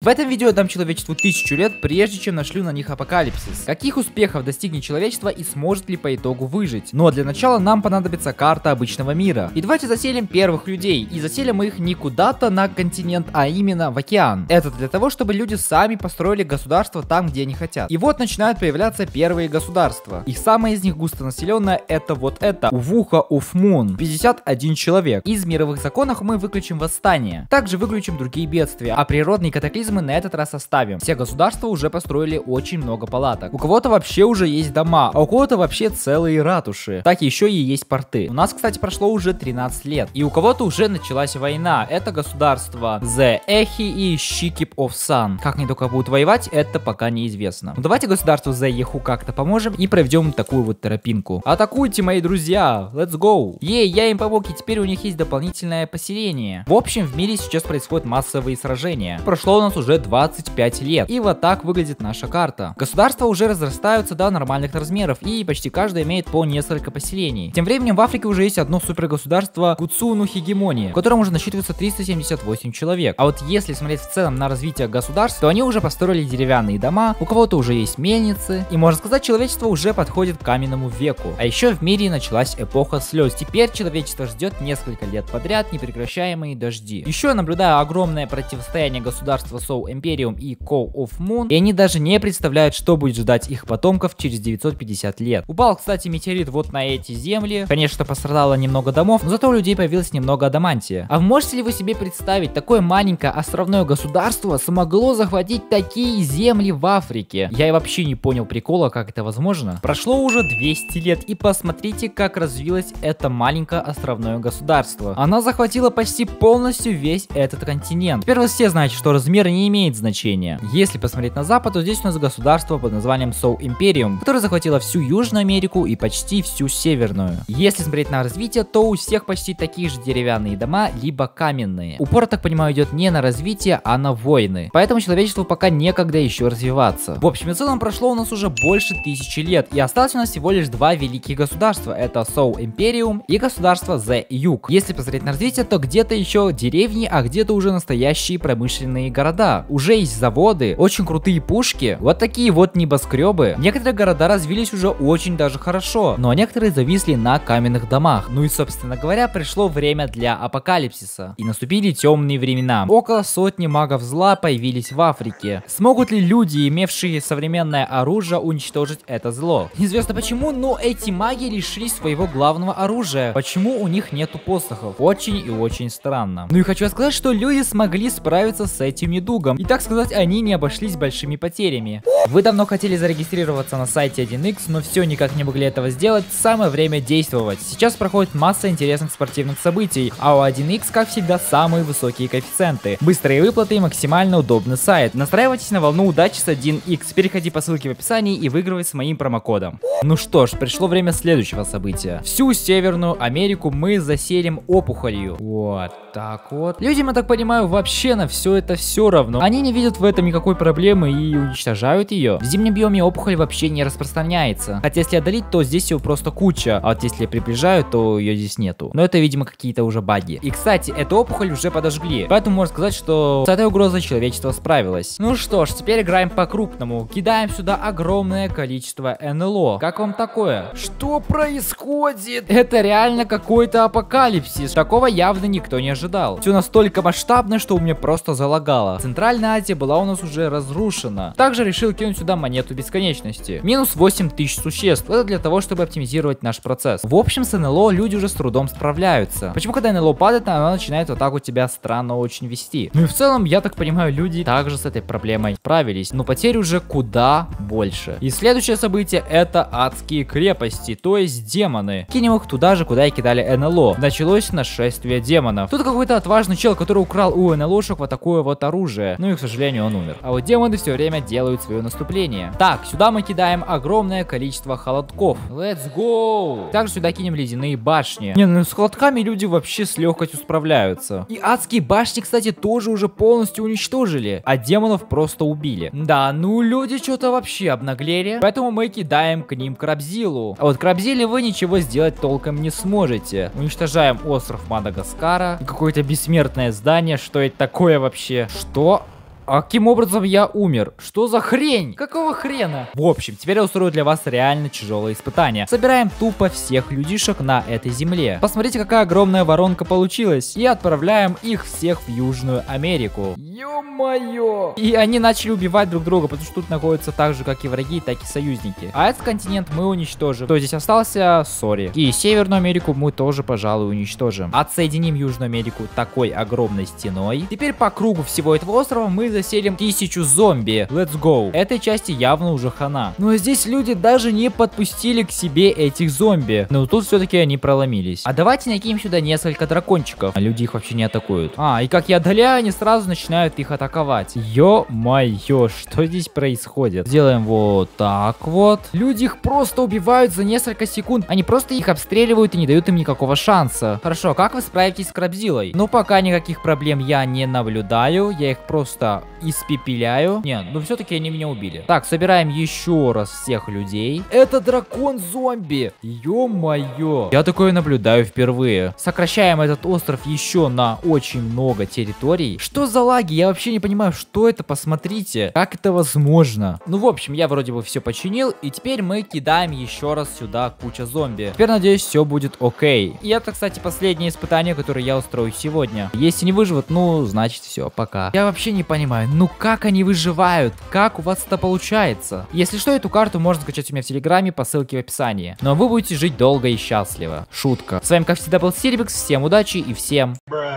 В этом видео я дам человечеству 1000 лет, прежде чем нашлю на них апокалипсис. Каких успехов достигнет человечество и сможет ли по итогу выжить? Но для начала нам понадобится карта обычного мира. И давайте заселим первых людей. И заселим мы их не куда-то на континент, а именно в океан. Это для того, чтобы люди сами построили государство там, где они хотят. И вот начинают появляться первые государства. И самое из них густонаселенное это вот это. Увуха Уфмун. 51 человек. Из мировых законов мы выключим восстание. Также выключим другие бедствия. А природные катаклизмы мы на этот раз оставим. Все государства уже построили очень много палаток. У кого-то вообще уже есть дома, а у кого-то вообще целые ратуши. Так еще и есть порты. У нас, кстати, прошло уже 13 лет. И у кого-то уже началась война. Это государства The Эхи и Shikip of Sun. Как они только будут воевать, это пока неизвестно. Но давайте государству The Еху как-то поможем и проведем такую вот тропинку. Атакуйте, мои друзья! Let's go! Ей, я им помог, и теперь у них есть дополнительное поселение. В общем, в мире сейчас происходят массовые сражения. Прошло у нас уже 25 лет. И вот так выглядит наша карта. Государства уже разрастаются до нормальных размеров, и почти каждое имеет по несколько поселений. Тем временем в Африке уже есть одно супергосударство Куцуну Хегемония, в котором уже насчитывается 378 человек. А вот если смотреть в целом на развитие государств, то они уже построили деревянные дома, у кого-то уже есть мельницы, и можно сказать, человечество уже подходит к каменному веку. А еще в мире началась эпоха слез. Теперь человечество ждет несколько лет подряд непрекращаемые дожди. Еще я наблюдаю огромное противостояние государства Soul Imperium и Call of Moon, и они даже не представляют, что будет ждать их потомков через 950 лет. Упал, кстати, метеорит вот на эти земли. Конечно, пострадало немного домов, но зато у людей появилось немного адамантия. А можете ли вы себе представить, такое маленькое островное государство смогло захватить такие земли в Африке? Я и вообще не понял прикола, как это возможно. Прошло уже 200 лет, и посмотрите, как развилось это маленькое островное государство. Она захватила почти полностью весь этот континент. Теперь вы все знаете, что размер не имеет значения. Если посмотреть на запад, то здесь у нас государство под названием Soul Imperium, которое захватило всю Южную Америку и почти всю Северную. Если смотреть на развитие, то у всех почти такие же деревянные дома, либо каменные. Упор, так понимаю, идет не на развитие, а на войны. Поэтому человечеству пока некогда еще развиваться. В общем и целом прошло у нас уже больше 1000 лет, и осталось у нас всего лишь два великих государства. Это Soul Imperium и государство The Юг. Если посмотреть на развитие, то где-то еще деревни, а где-то уже настоящие промышленные города. Уже есть заводы, очень крутые пушки, вот такие вот небоскребы. Некоторые города развились уже очень даже хорошо, но некоторые зависли на каменных домах. Ну и, собственно говоря, пришло время для апокалипсиса. И наступили темные времена. Около сотни магов зла появились в Африке. Смогут ли люди, имевшие современное оружие, уничтожить это зло? Неизвестно почему, но эти маги лишились своего главного оружия. Почему у них нету посохов? Очень и очень странно. Ну и хочу сказать, что люди смогли справиться с этим недугом. И так сказать, они не обошлись большими потерями. Вы давно хотели зарегистрироваться на сайте 1x, но все никак не могли этого сделать. Самое время действовать. Сейчас проходит масса интересных спортивных событий, а у 1x, как всегда, самые высокие коэффициенты. Быстрые выплаты и максимально удобный сайт. Настраивайтесь на волну удачи с 1x. Переходи по ссылке в описании и выигрывай с моим промокодом. Ну что ж, пришло время следующего события. Всю Северную Америку мы заселим опухолью. Вот так вот. Людям, я так понимаю, вообще на все это все равно. Они не видят в этом никакой проблемы и уничтожают ее. В зимнем биоме опухоль вообще не распространяется. Хотя если отдалить, то здесь ее просто куча. А вот если я приближаю, то ее здесь нету. Но это, видимо, какие-то уже баги. И, кстати, эту опухоль уже подожгли. Поэтому можно сказать, что с этой угрозой человечество справилось. Ну что ж, теперь играем по-крупному. Кидаем сюда огромное количество НЛО. Как вам такое? Что происходит? Это реально какой-то апокалипсис. Такого явно никто не ожидал. Все настолько масштабно, что у меня просто залагало. Центральная Азия была у нас уже разрушена. Также решил кинуть сюда монету бесконечности. Минус 8000 существ. Это для того, чтобы оптимизировать наш процесс. В общем, с НЛО люди уже с трудом справляются. Почему, когда НЛО падает, она начинает вот так вот тебя странно очень вести? Ну и в целом, я так понимаю, люди также с этой проблемой справились. Но потерь уже куда больше. И следующее событие — это адские крепости, то есть демоны. Кинем их туда же, куда и кидали НЛО. Началось нашествие демонов. Тут какой-то отважный чел, который украл у НЛОшек вот такое вот оружие. Ну и, к сожалению, он умер. А вот демоны все время делают свое наступление. Так, сюда мы кидаем огромное количество холодков. Let's go! Также сюда кинем ледяные башни. Не, ну с холодками люди вообще с легкостью справляются. И адские башни, кстати, тоже уже полностью уничтожили. А демонов просто убили. Да, ну люди что-то вообще обнаглели. Поэтому мы кидаем к ним Крабзилу. А вот Крабзиле вы ничего сделать толком не сможете. Уничтожаем остров Мадагаскара. Какое-то бессмертное здание. Что это такое вообще? Что? А каким образом я умер? Что за хрень? Какого хрена? В общем, теперь я устрою для вас реально тяжелое испытание. Собираем тупо всех людишек на этой земле. Посмотрите, какая огромная воронка получилась. И отправляем их всех в Южную Америку. Ё-моё! И они начали убивать друг друга, потому что тут находятся так же, как и враги, так и союзники. А этот континент мы уничтожим. Кто здесь остался? Сори. И Северную Америку мы тоже, пожалуй, уничтожим. Отсоединим Южную Америку такой огромной стеной. Теперь по кругу всего этого острова мы заселим 1000 зомби. Let's go. Этой части явно уже хана. Но здесь люди даже не подпустили к себе этих зомби. Но тут все-таки они проломились. А давайте накинем сюда несколько дракончиков. А люди их вообще не атакуют. И как я отдаляю, они сразу начинают их атаковать. Ё-моё, что здесь происходит? Сделаем вот так вот. Люди их просто убивают за несколько секунд. Они просто их обстреливают и не дают им никакого шанса. Хорошо, как вы справитесь с Крабзилой? Ну, пока никаких проблем я не наблюдаю. Я их просто испепеляю. Нет, ну все-таки они меня убили. Так, собираем еще раз всех людей. Это дракон-зомби. Ё-моё. Я такое наблюдаю впервые. Сокращаем этот остров еще на очень много территорий. Что за лаги? Я вообще не понимаю, что это. Посмотрите. Как это возможно? Ну, в общем, я вроде бы все починил. И теперь мы кидаем еще раз сюда куча зомби. Теперь, надеюсь, все будет окей. И это, кстати, последнее испытание, которое я устрою сегодня. Если не выживут, ну, значит, все, пока. Я вообще не понимаю, ну как они выживают? Как у вас это получается? Если что, эту карту можно скачать у меня в Телеграме по ссылке в описании. Ну а вы будете жить долго и счастливо. Шутка. С вами, как всегда, был Серебикс. Всем удачи и всем...